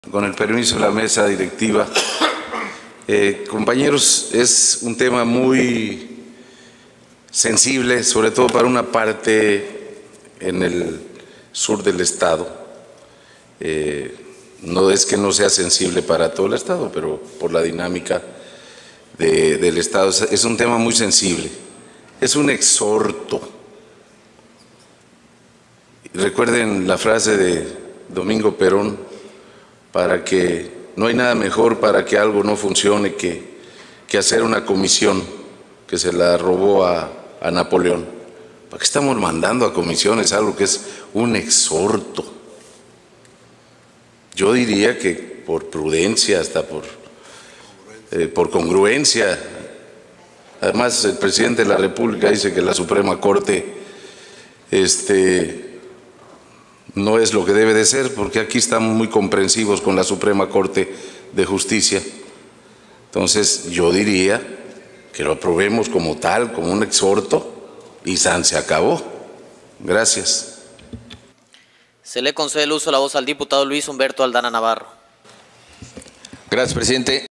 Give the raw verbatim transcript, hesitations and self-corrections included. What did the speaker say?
Con el permiso de la mesa directiva. Eh, compañeros, es un tema muy sensible, sobre todo para una parte en el sur del estado. Eh, no es que no sea sensible para todo el estado, pero por la dinámica de, del estado es, es un tema muy sensible. Es un exhorto. Recuerden la frase de Domingo Perón, para que no hay nada mejor para que algo no funcione que, que hacer una comisión, que se la robó a, a Napoleón. ¿Para qué estamos mandando a comisiones algo que es un exhorto? Yo diría que por prudencia, hasta por, eh, por congruencia. Además, el presidente de la República dice que la Suprema Corte este, no es lo que debe de ser, porque aquí estamos muy comprensivos con la Suprema Corte de Justicia. Entonces, yo diría que lo aprobemos como tal, como un exhorto, y san se acabó. Gracias. Se le concede el uso de la voz al diputado Luis Humberto Aldana Navarro. Gracias, presidente.